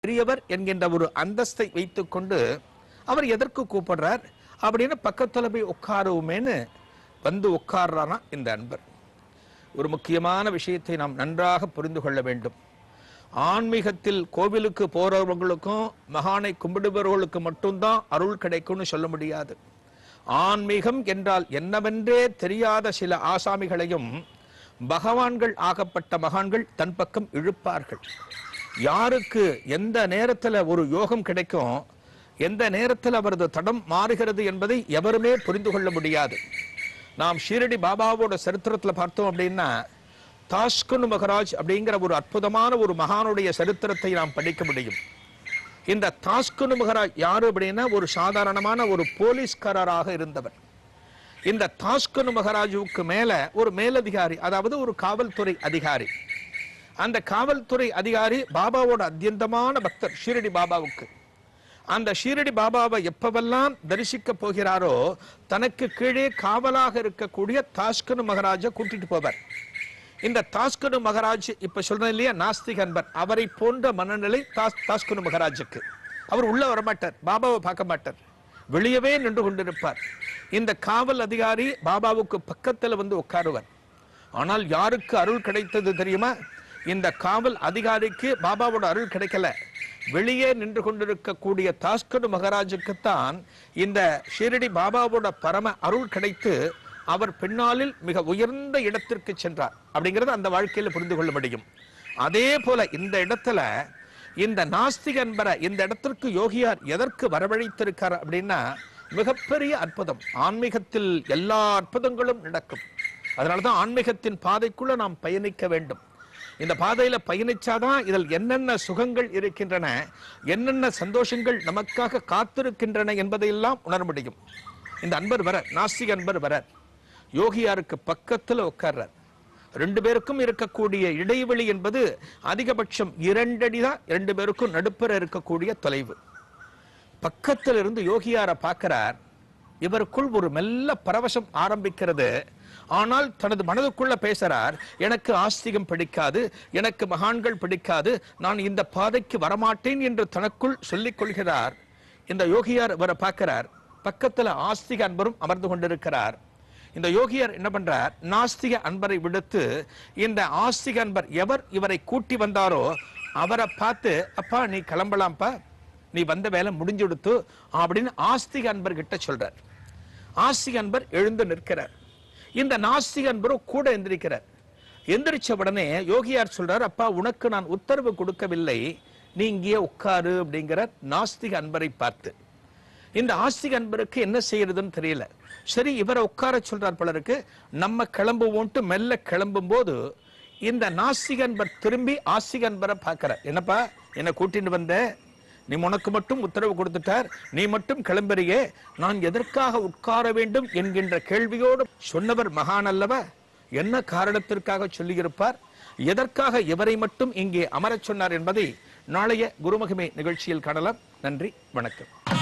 பெரியவர் என்கின்ற ஒரு அந்தஸ்தை வைத்துக் கொண்டு அவர் எதற்கு கூப்பிடுறார் அப்படின்னு பக்கத்துல போய் உட்காருவோமேன்னு வந்து உட்கார்றானா இந்த அன்பர். ஒரு முக்கியமான விஷயத்தை நாம் நன்றாக புரிந்து கொள்ள வேண்டும். ஆன்மீகத்தில் கோவிலுக்கு போறவங்களுக்கும் மகானை கும்பிடுபவர்களுக்கு மட்டும்தான் அருள் கிடைக்கும்னு சொல்ல முடியாது. ஆன்மீகம் என்றால் என்னவென்றே தெரியாத சில ஆசாமிகளையும் பகவான்கள் ஆகப்பட்ட மகான்கள் தன் பக்கம் இழுப்பார்கள். யாருக்கு எந்த நேரத்தில் ஒரு யோகம் கிடைக்கும், எந்த நேரத்தில் அவரது தடம் மாறுகிறது என்பதை எவருமே புரிந்து கொள்ள முடியாது. நாம் ஷீரடி பாபாவோட சரித்திரத்தில் பார்த்தோம் அப்படின்னா, தாஸ்குன் மகராஜ் அப்படிங்கிற ஒரு அற்புதமான ஒரு மகானுடைய சரித்திரத்தை நாம் படிக்க முடியும். இந்த தாஸ்குன் மகராஜ் யாரு அப்படின்னா ஒரு சாதாரணமான ஒரு போலீஸ்காரராக இருந்தவர். இந்த தாஸ்குன் மகராஜுக்கு மேல ஒரு மேலதிகாரி, அதாவது ஒரு காவல்துறை அதிகாரி. அந்த காவல்துறை அதிகாரி பாபாவோட அத்தியந்தமான பக்தர் ஷீரடி பாபாவுக்கு. அந்த ஷீரடி பாபாவை எப்பவெல்லாம் தரிசிக்க போகிறாரோ தனக்கு கீழே காவலாக இருக்கக்கூடிய தாஸ்குன் மகராஜை கூட்டிட்டு போவார். இந்த தாஸ்குன் மகராஜ் இப்ப சொல்றேன் இல்லையா, நாஸ்திக அன்பர், அவரை போன்ற மனநிலை தாஸ்குன் மகராஜுக்கு. அவர் உள்ள வரமாட்டார், பாபாவை பார்க்க மாட்டார், வெளியவே நின்று கொண்டிருப்பார். இந்த காவல் அதிகாரி பாபாவுக்கு பக்கத்தில் வந்து உட்காருவார். ஆனால் யாருக்கு அருள் கிடைத்தது தெரியுமா? இந்த காவல் அதிகாரிக்கு பாபாவோட அருள் கிடைக்கல. வெளியே நின்று கொண்டிருக்கக்கூடிய தாஸ்குன் மகராஜுக்குத்தான் இந்த ஷீரடி பாபாவோட பரம அருள் கிடைத்து அவர் பின்னாளில் மிக உயர்ந்த இடத்திற்கு சென்றார் அப்படிங்கிறது அந்த வாழ்க்கையில் புரிந்து கொள்ள முடியும். அதே போல இந்த இடத்துல இந்த நாஸ்திக அன்பரை இந்த இடத்திற்கு யோகியார் எதற்கு வரவழைத்திருக்கார் அப்படின்னா, மிகப்பெரிய அற்புதம். ஆன்மீகத்தில் எல்லா அற்புதங்களும் நடக்கும். அதனாலதான் ஆன்மீகத்தின் பாதைக்குள்ள நாம் பயணிக்க வேண்டும். இந்த பாதையில பயணிச்சாதான் இதில் என்னென்ன சுகங்கள் இருக்கின்றன, என்னென்ன சந்தோஷங்கள் நமக்காக காத்திருக்கின்றன என்பதையெல்லாம் உணர முடியும். இந்த அன்பர் வர, நாஸ்திக அன்பர் வர, யோகியாருக்கு பக்கத்துல உட்கார்றார். ரெண்டு பேருக்கும் இருக்கக்கூடிய இடைவெளி என்பது அதிகபட்சம் 2 அடி தான். 2 பேருக்கும் நடுப்பர இருக்கக்கூடிய தொலைவு. பக்கத்தில் இருந்து யோகியார பார்க்கிறார். இவருக்குள் ஒரு மெல்ல பரவசம் ஆரம்பிக்கிறது. ஆனால் தனது மனதுக்குள்ள பேசுறார், எனக்கு ஆஸ்திகம் பிடிக்காது, எனக்கு மகான்கள் பிடிக்காது, நான் இந்த பாதைக்கு வரமாட்டேன் என்று தனக்குள் சொல்லிக் கொள்கிறார். இந்த யோகியார் இவரை பார்க்கிறார். பக்கத்துல ஆஸ்திக அன்பரும் அமர்ந்து கொண்டிருக்கிறார். இந்த யோகியார் என்ன பண்றார், நாஸ்திக அன்பரை விடுத்து இந்த ஆஸ்திக அன்பர் எவர் இவரை கூட்டி வந்தாரோ அவரை பார்த்து, அப்பா நீ கிளம்பலாம்ப்பா, நீ வந்த வேலை முடிஞ்சுடுத்து அப்படின்னு ஆஸ்திக அன்பர் கிட்ட சொல்றார். ஆஸ்திக அன்பர் எழுந்து நிற்கிறார். இந்த நாஸ்திக அன்பரும் கூட எந்திரிக்கிறார். எந்திரிச்ச உடனே யோகியார் சொல்றார், அப்பா உனக்கு நான் உத்தரவு கொடுக்கவில்லை, நீ இங்கேயே உட்காரு அப்படிங்கிற நாஸ்திக அன்பரை பார்த்து. இந்த ஆஸ்திக அன்பருக்கு என்ன செய்யறதுன்னு தெரியல. சரி, இவரை உட்கார சொல்றார் பலருக்கு. நம்ம கிளம்புவோன்ட்டு மெல்ல கிளம்பும் போது இந்த நாஸ்திக அன்பர் திரும்பி ஆஸ்திக அன்பரை பார்க்கிறார். என்னப்பா என்ன கூட்டிட்டு வந்த, நீ உனக்கு மட்டும் உத்தரவு கொடுத்துட்டார், நீ மட்டும் கிளம்புறியே, நான் எதற்காக உட்கார வேண்டும் என்கின்ற கேள்வியோடு சொன்னவர் மகான் அல்லவா? என்ன காரணத்திற்காக சொல்லியிருப்பார், எதற்காக இவரை மட்டும் இங்கே அமரச் சொன்னார் என்பதை நாளைய குருமகிமை நிகழ்ச்சியில் காணலாம். நன்றி, வணக்கம்.